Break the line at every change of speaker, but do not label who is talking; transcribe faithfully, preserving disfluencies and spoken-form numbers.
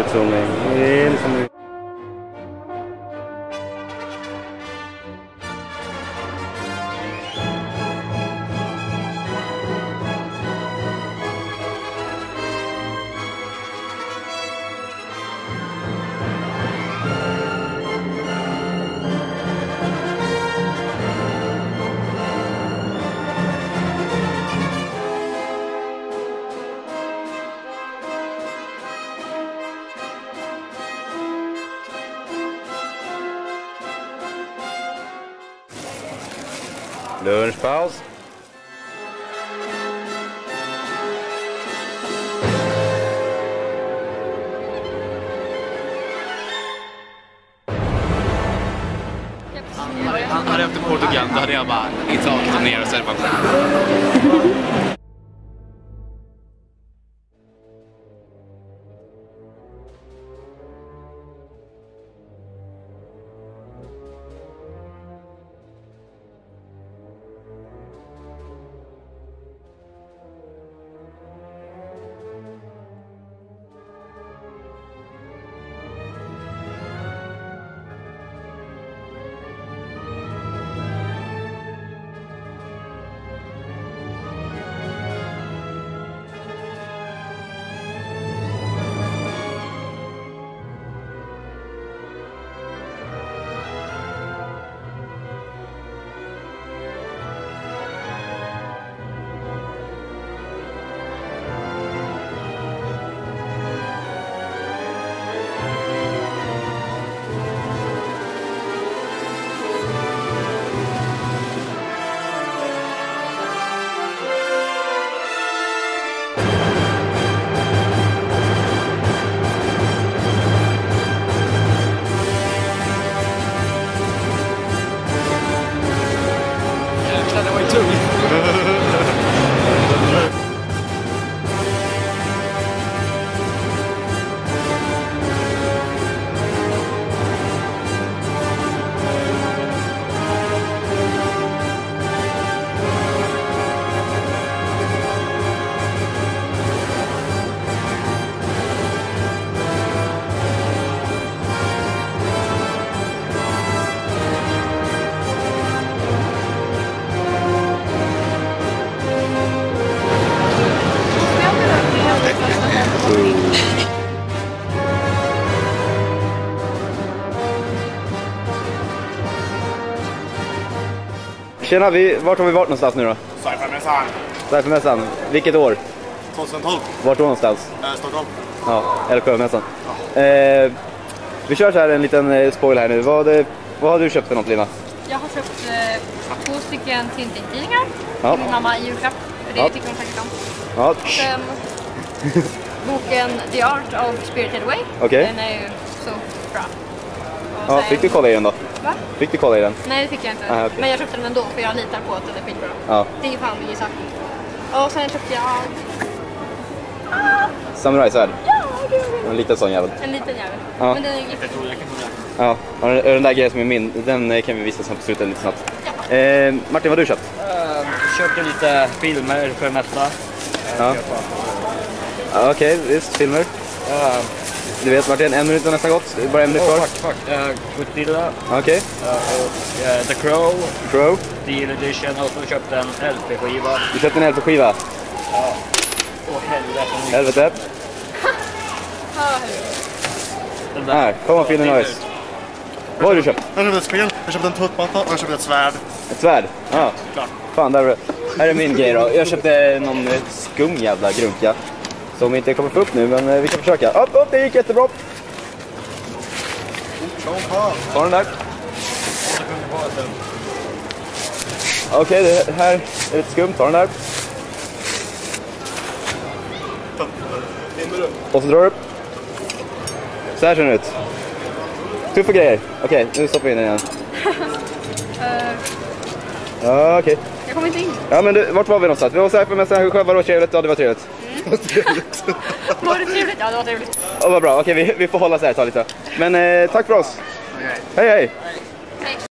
zooming in som lunchpaus.
Han hade efter Portugal, då hade jag bara inte tagit ner och så är det bara... Det var ju tung.
Tjena, vi, vart har vi varit någonstans nu då?
Sci-Fi-mässan.
Sci-Fi-mässan. Vilket år?
tjugohundratolv.
Vart då någonstans?
Äh, Stockholm.
Ja, Älvsjömässan. Ja. Eh, vi kör så här en liten eh, spoil här nu. Vad, eh, vad har du köpt för något, Lina?
Jag har köpt eh, två stycken Tintin-tidningar
Ja.
till min mamma i julklapp. Det
Ja.
tycker hon säkert om.
Ja.
Sen boken The Art of Spirited Away.
Okej.
Den är ju så bra. Och
Ja,
sen-
fick du kolla i den då?
Va?
Fick du kolla i den?
Nej, det fick jag inte.
Ah, okej.
Men jag köpte den ändå för jag litar på att den är skitbra.
Ja.
Det är ju fan min sak. Och sen köpte jag
Samurajsvärd.
ja, det är
En liten sån jävel.
en liten jävel.
Ja.
Men den är giftig.
Ja, och den, den där grejen som är min, den eh, kan vi visa snabbt sluta lite snabbt.
Ja.
Eh, Martin, vad har du köpt?
Jag köpte lite filmer för mässa.
Ja. Ja, okej, visst, filmer.
Uh,
Du vet Martin, en minut har nästan gått. Det är bara en minut
oh,
kvar.
fuck, fuck. Uh, Godzilla,
Okej,
uh, och, uh, The Crow,
Crow.
Steel Edition, och så köpte en L P-skiva.
Du köpte en L P-skiva.
Åh helvete.
Helvete.
Den där.
Här, kom on, feel the noise. Vad har du köpt?
Jag köpte ett spel, jag köpte en tuttmatta och jag köpte ett svärd.
Ett svärd? Ja.
Klart.
Fan, där, här är min grej då. Jag köpte någon eh, skum jävla grunka. Som inte kommer få upp nu, men eh, vi kan försöka. Upp, upp, det gick jättebra. Ta den där. Okej, det här är lite skumt. Ta den där. Och så drar du upp. Så här ser den ut. Tuffa grejer. Okej, nu stoppar vi in den igen. Ja, okej.
Jag kommer inte in.
Ja, men du, vart var vi någonstans? Vi var så här för mässan. Själva var trevligt. Ja, det var trevligt.
Var det trevligt? Ja, det var trevligt.
Ja, vad bra. Okej, vi, vi får hålla så här ett tag lite. Men eh, tack för oss.
Okay.
Hej, hej.